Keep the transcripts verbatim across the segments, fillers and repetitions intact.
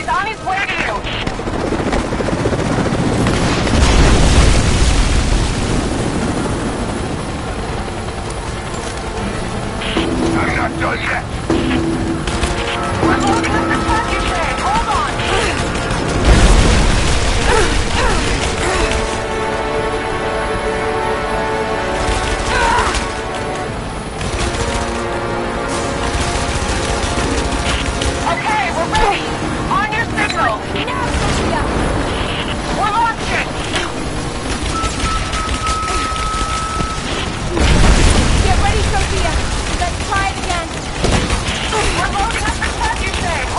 on his way to you. I'm not done yet. We're loading up the package tray. Hold on. Okay, we're ready. On your signal. Now, Sophia. We're launching. Get ready, Sophia. Let's try it again. We're loading up the package tray.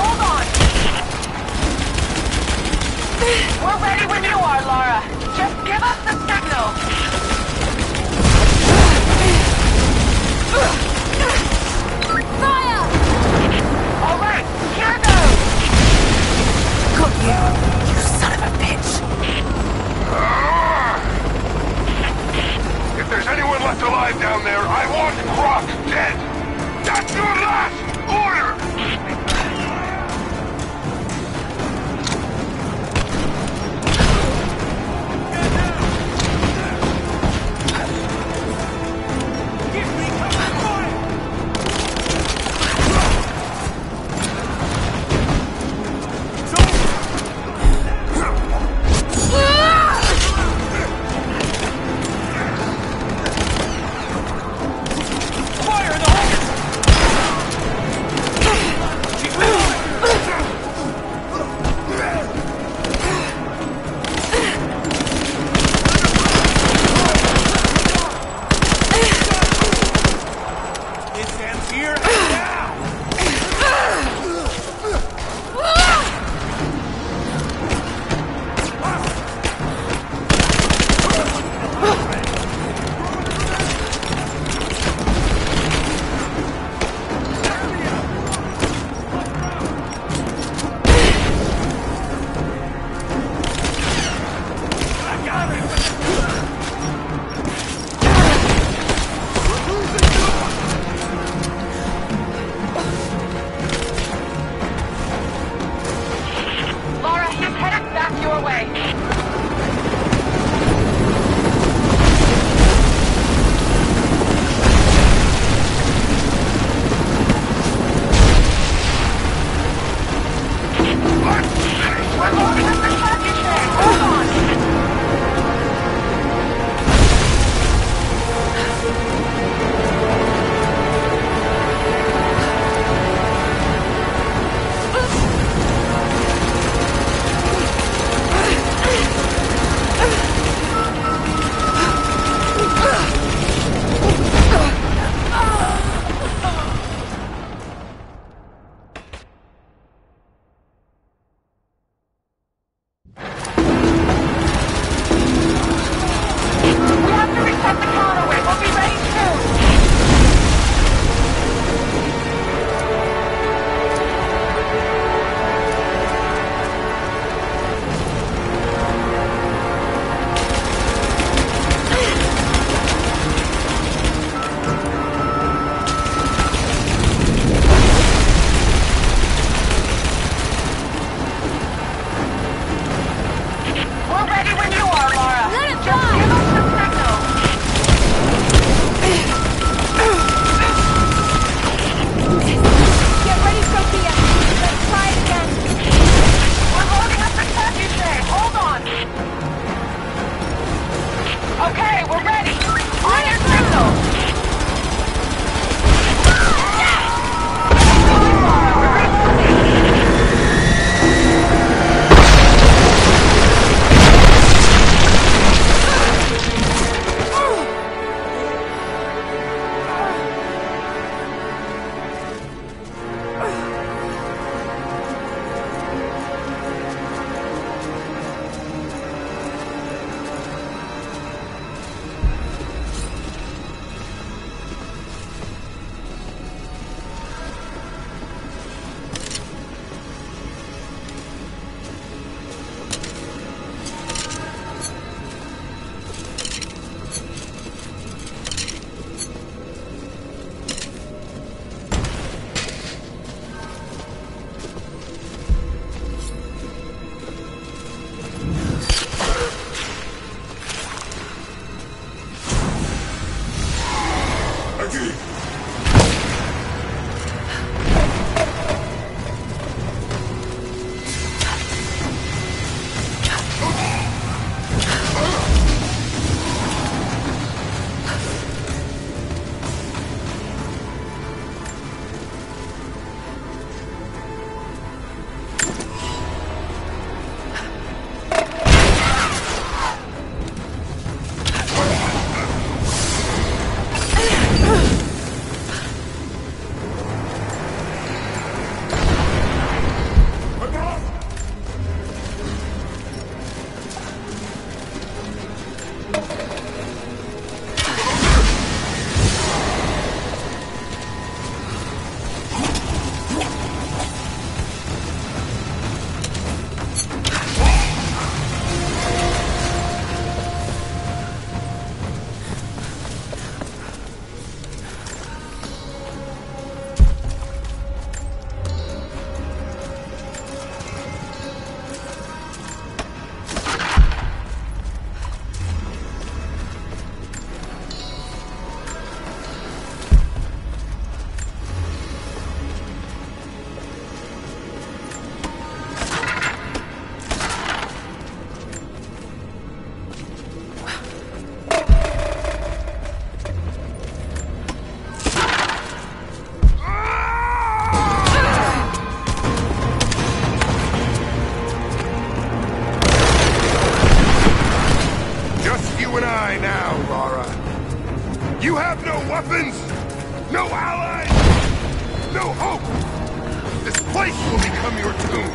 weapons! No allies! No hope! This place will become your tomb!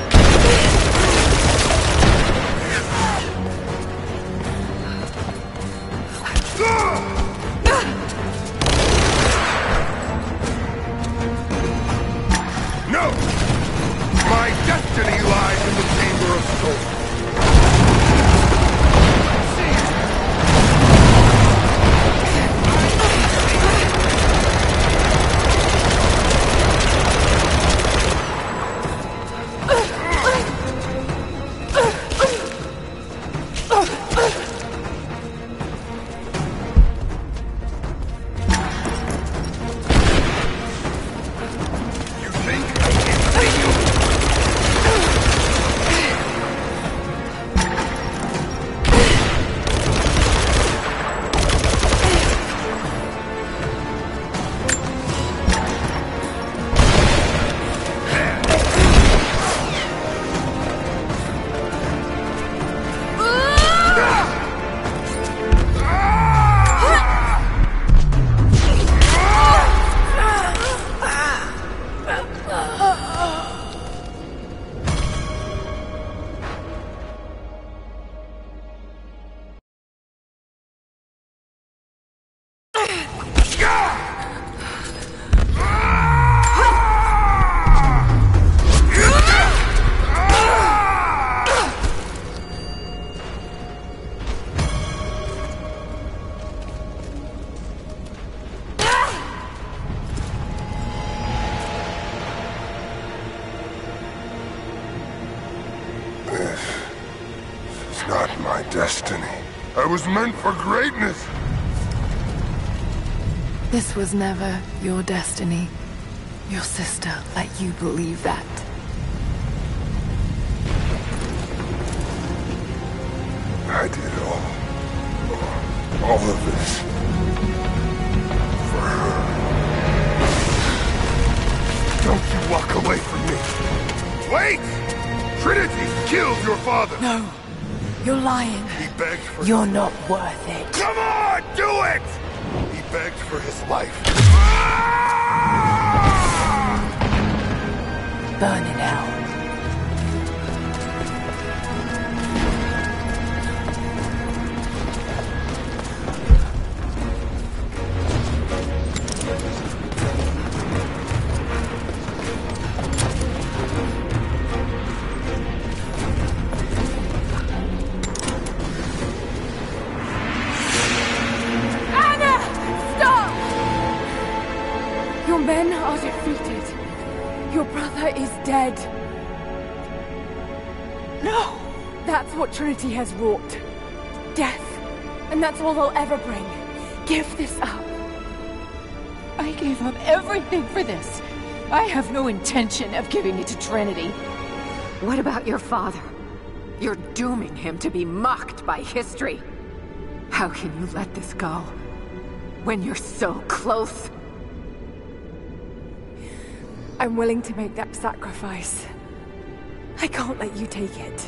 No! My destiny lies in the Chamber of Souls. Destiny. I was meant for greatness! This was never your destiny. Your sister let you believe that. I did all... all of this... for her. Don't you walk away from me! Wait! Trinity killed your father! No. You're lying. He begged for... You're not worth it. Come on, do it! He begged for his life. Burn in hell. Men are defeated. Your brother is dead. No! That's what Trinity has wrought. Death. And that's all they'll ever bring. Give this up. I gave up everything for this. I have no intention of giving it to Trinity. What about your father? You're dooming him to be mocked by history. How can you let this go? When you're so close? I'm willing to make that sacrifice. I can't let you take it.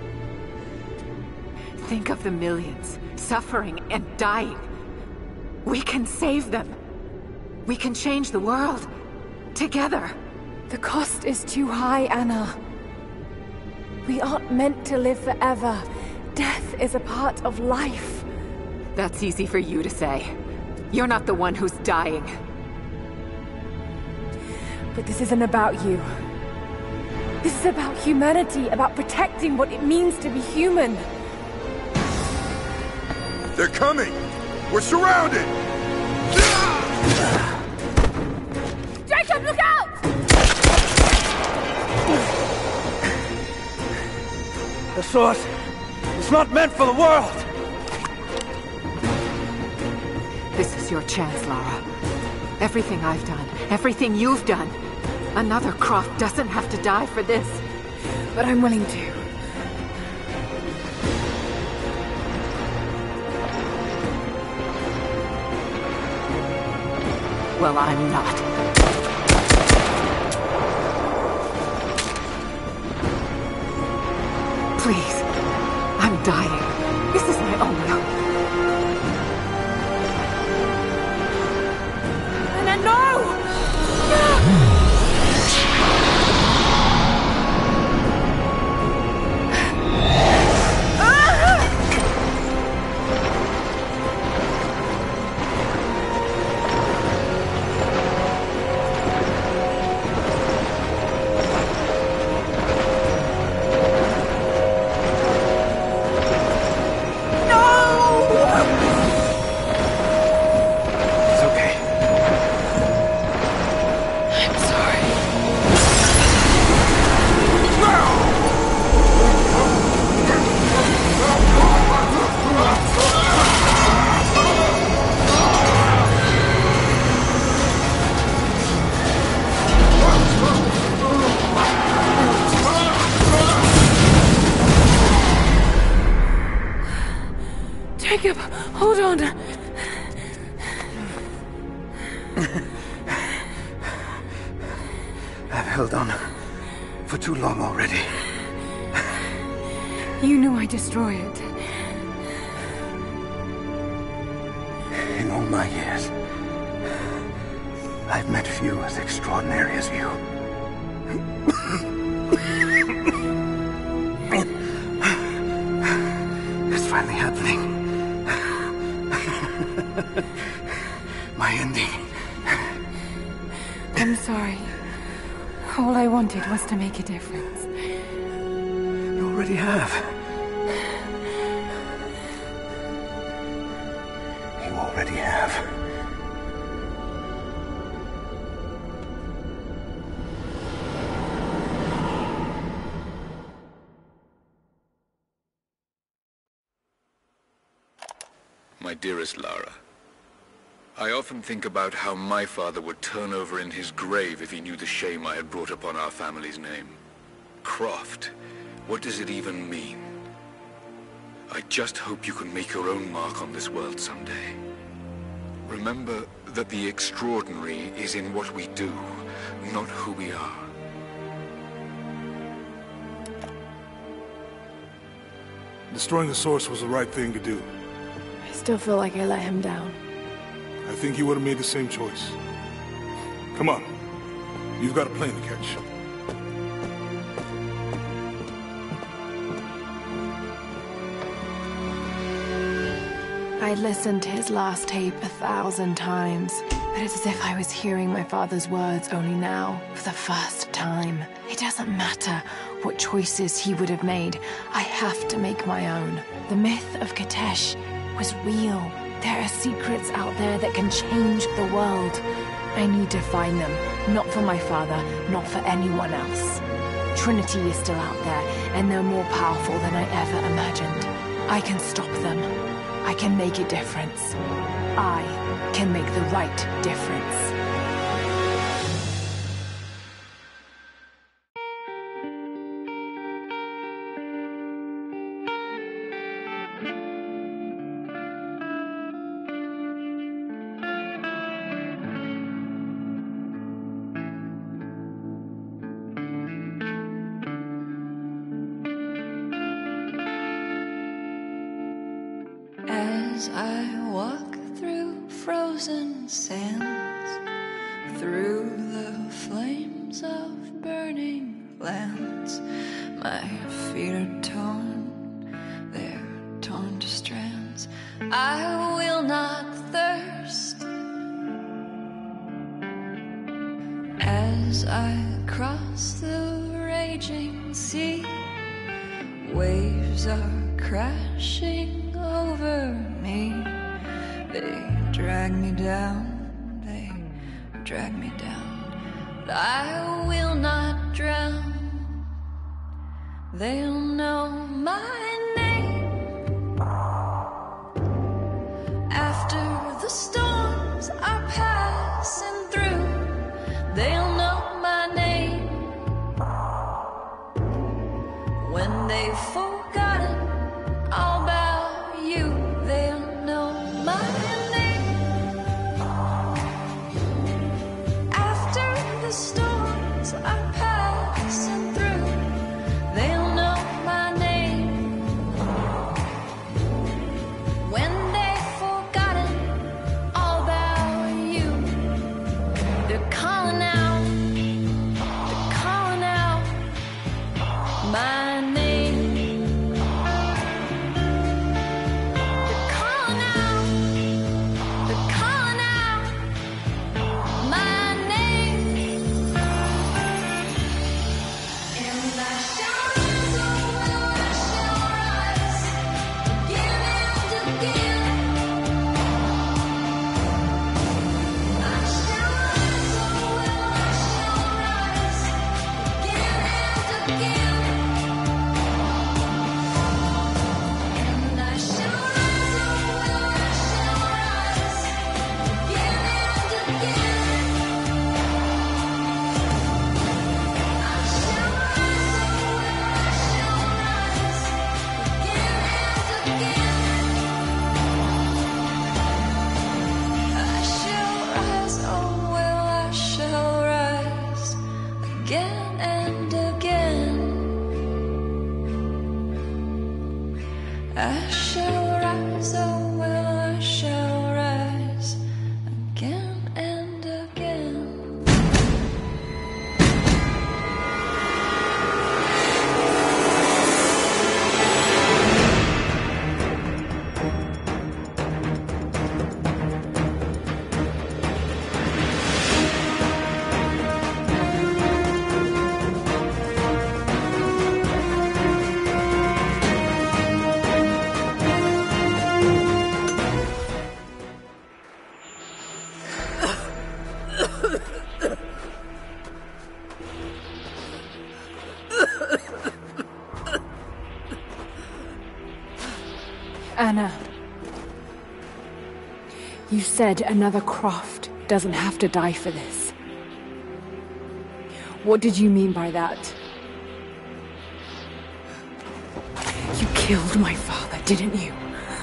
Think of the millions, suffering and dying. We can save them. We can change the world. Together. The cost is too high, Anna. We aren't meant to live forever. Death is a part of life. That's easy for you to say. You're not the one who's dying. But this isn't about you. This is about humanity, about protecting what it means to be human. They're coming! We're surrounded! Jacob, look out! The sword is not meant for the world! This is your chance, Lara. Everything I've done, everything you've done. Another Croft doesn't have to die for this. But I'm willing to. Well, I'm not. Please. I'm dying. This is my only hope. I've held on for too long already. You knew I'd destroy it. In all my years, I've met few as extraordinary as you. It's finally happening. My ending. I'm sorry. All I wanted was to make a difference. You already have. You already have. My dearest Lara, I often think about how my father would turn over in his grave if he knew the shame I had brought upon our family's name. Croft, what does it even mean? I just hope you can make your own mark on this world someday. Remember that the extraordinary is in what we do, not who we are. Destroying the source was the right thing to do. I still feel like I let him down. I think you would have made the same choice. Come on. You've got a plane to catch. I listened to his last tape a thousand times, but it's as if I was hearing my father's words only now, for the first time. It doesn't matter what choices he would have made. I have to make my own. The myth of Kitezh was real. There are secrets out there that can change the world. I need to find them, not for my father, not for anyone else. Trinity is still out there, and they're more powerful than I ever imagined. I can stop them. I can make a difference. I can make the right difference. As I walk through frozen sands, through the flames of burning lands, my feet are torn, they're torn to strands. I will not thirst. As I cross the raging sea, waves are crashing over me. They drag me down, they drag me down, but I will not drown. They'll know my name. After the storms are passing through, they'll know my name. When they've forgotten all about you, they'll know my name. After the storms are passing through, they'll know my name. When they've forgotten all about you, they're calling out, they're calling out my name. again and again. I shall rise, oh well, I shall rise again and again. Anna, you said another Croft doesn't have to die for this. What did you mean by that? You killed my father, didn't you?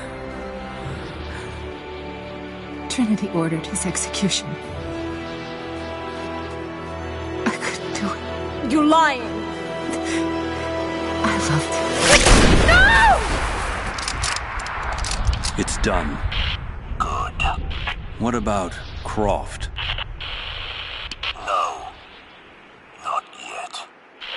Trinity ordered his execution. I couldn't do it. You're lying! I loved him. It's done. Good. What about Croft? No. Not yet.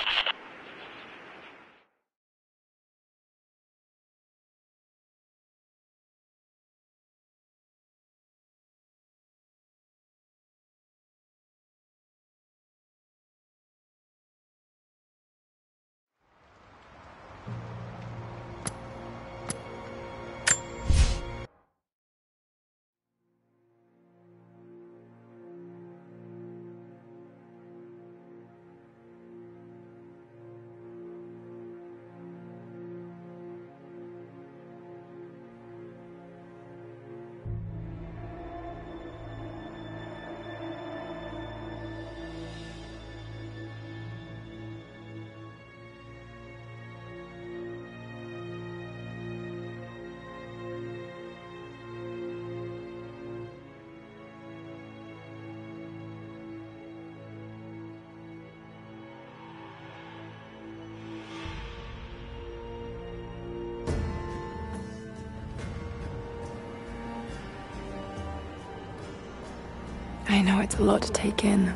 I know it's a lot to take in.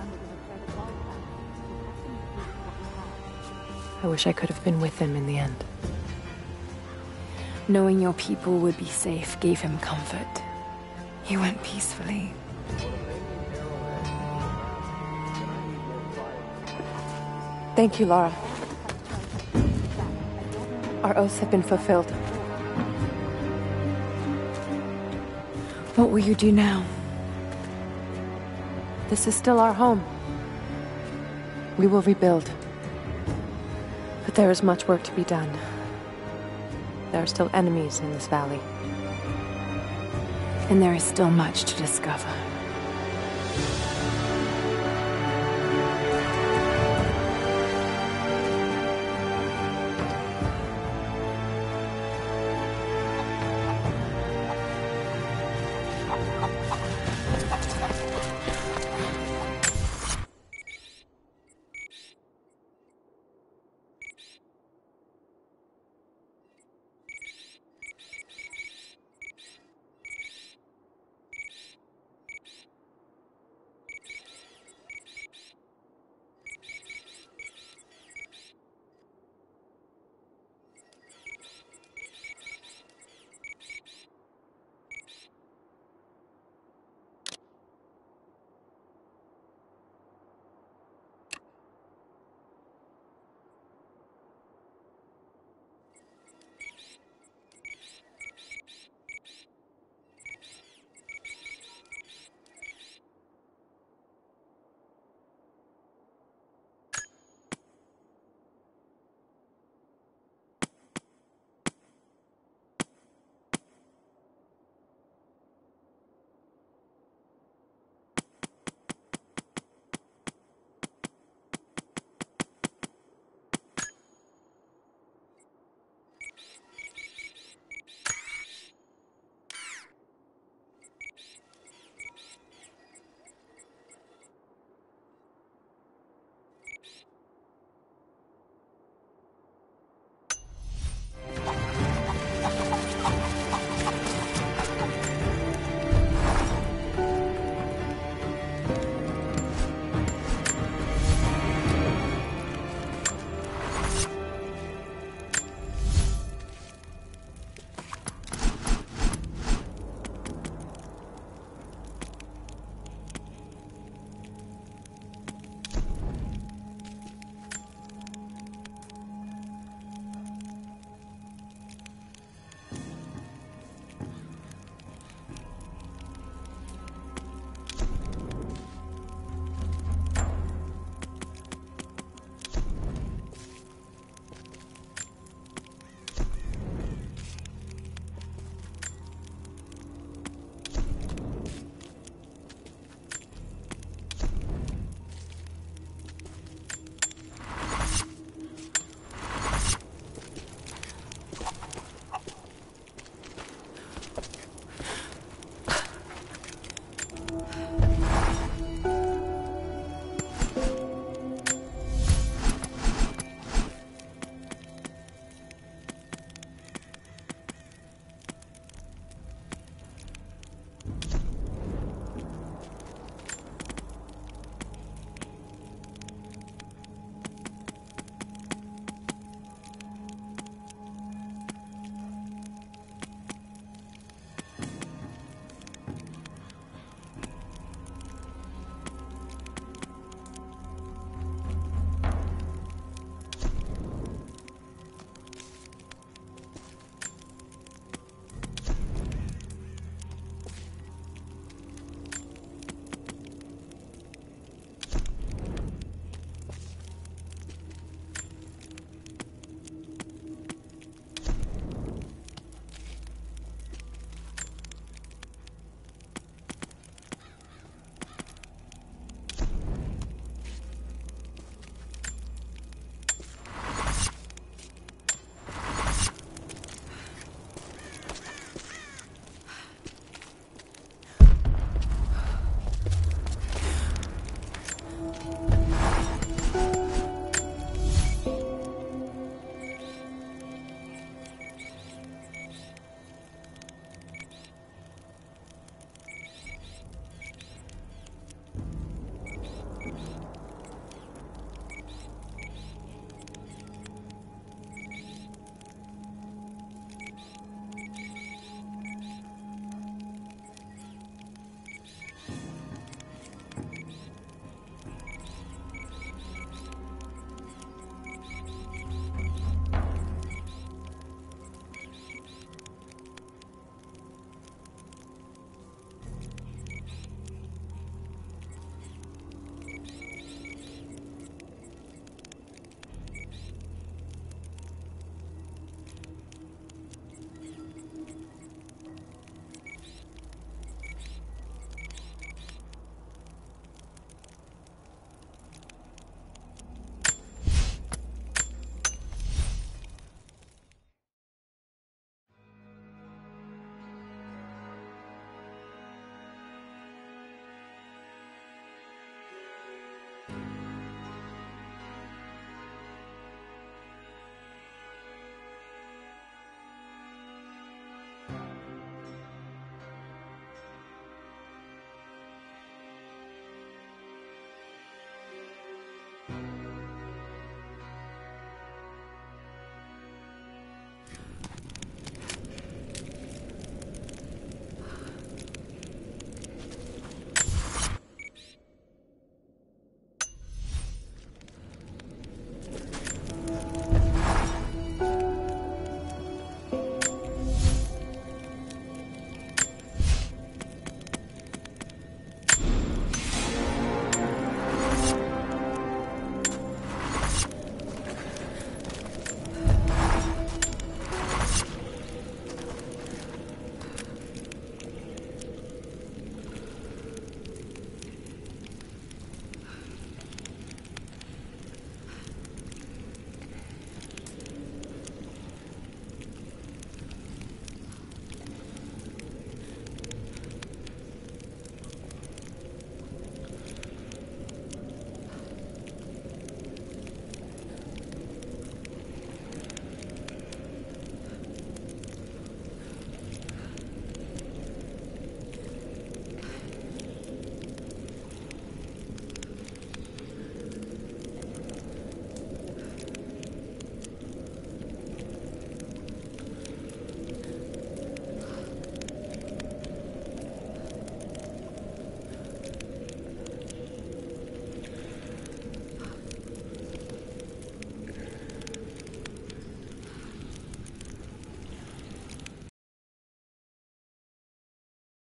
I wish I could have been with them in the end. Knowing your people would be safe gave him comfort. He went peacefully. Thank you, Lara. Our oaths have been fulfilled. What will you do now? This is still our home. We will rebuild. But there is much work to be done. There are still enemies in this valley. And there is still much to discover.